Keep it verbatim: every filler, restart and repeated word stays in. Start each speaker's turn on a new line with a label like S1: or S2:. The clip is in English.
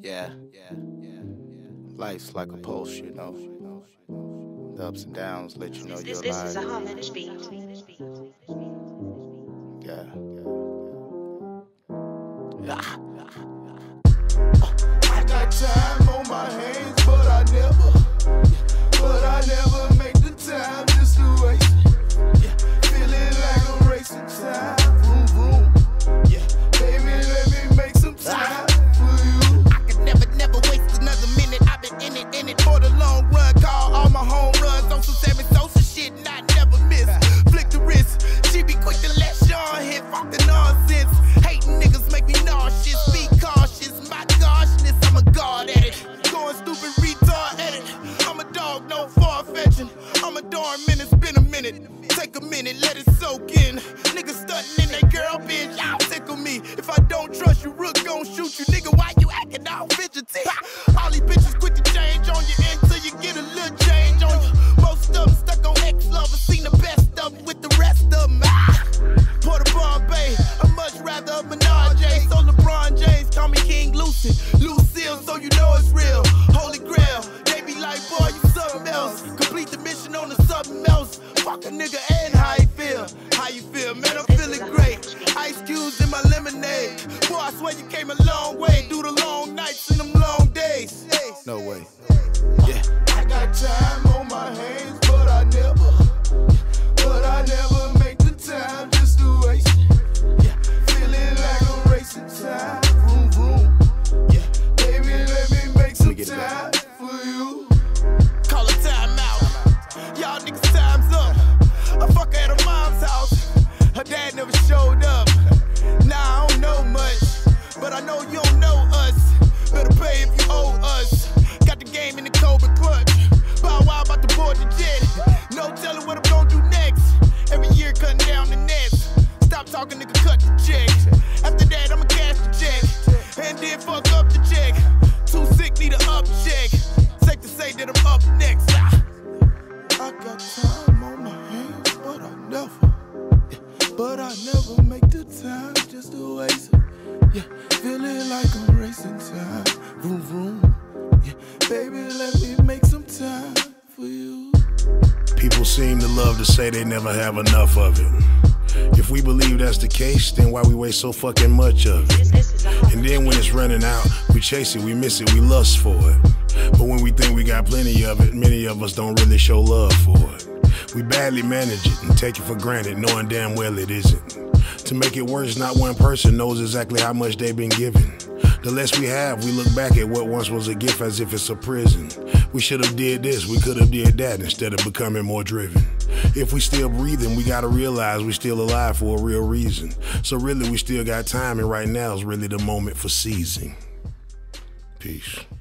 S1: Yeah, yeah, yeah, yeah. Life's like a pulse, you know. The ups and downs let you know
S2: This,
S1: you're
S2: this
S1: alive.
S2: is a homage beat.
S1: Yeah, yeah, yeah.
S3: I got time on my hands, but I never, but I never make the time just to waste it. Yeah, feeling like I'm racing time, vroom vroom. Yeah, baby, let me make some time for you. I could never, never waste another minute. I've been in it, in it for the long run. Call all my home runs on some Sammy Sosa shit, and I never miss. Flick the wrist, she be quick to let Sean hit. Fuck the nonsense. Hating niggas make me nauseous. Be cautious, my goshness, I'm a god at it. Going stupid, retard at it. I'm a dog, no far-fetching. I'm a dormant, it's been a minute. Take a minute, let it soak in. Niggas stunting in that girl, bitch, y'all tickle me. If I don't trust you, Rook gon' shoot you. Nigga, why you acting all fidgety? All these bitches quick to change on you until you get a little change on you. Most of them stuck on ex-lovers, seen the best of them with the rest of them. Ah! Port of Bombay, I'd much rather a Menage. So LeBron James call me King Lucid. Lucille, so you know it's real. Holy Grail, they be like, boy, you something else. Complete the mission on the something else. Fuck a nigga and how you feel. How you feel, man, I'm feeling great. Ice cubes in my lemonade. Boy, I swear you came a long way. Through the long nights and them long days.
S1: No way.
S3: Yeah, I got time on my hands, but I never, but I never make the time just to waste it. Yeah, feeling like I'm racing time, vroom vroom. Yeah, baby, let me make some
S1: get it
S3: time for you. Call a time out. Y'all niggas time's up. I fuck her at her mom's house. Her dad never showed up. Nah, I don't know much, but I know you don't know us. Better pay if you owe us. Got the game in the Cobra clutch. Bow Wow about to board the jet. No telling what I'm gonna do next. Every year cutting down the nets. Stop talking, nigga, cut the check. After that, I'ma cash the check. And then fuck up the check. Too sick, need a up check. Safe to say that I'm up next. Ah. I got time on my hands, but I never, but I never make the time just to waste it. Yeah, feeling like I'm racing time, vroom vroom. Yeah, baby, let me make some time for you.
S4: People seem to love to say they never have enough of it. If we believe that's the case, then why we waste so fucking much of it? And then when it's running out, we chase it, we miss it, we lust for it. But when we think we got plenty of it, many of us don't really show love for it. We badly manage it and take it for granted, knowing damn well it isn't. To make it worse, not one person knows exactly how much they've been given. The less we have, we look back at what once was a gift as if it's a prison. We should have did this, we could have did that, instead of becoming more driven. If we still breathing, we gotta realize we still alive for a real reason. So really, we still got time, and right now is really the moment for seizing. Peace.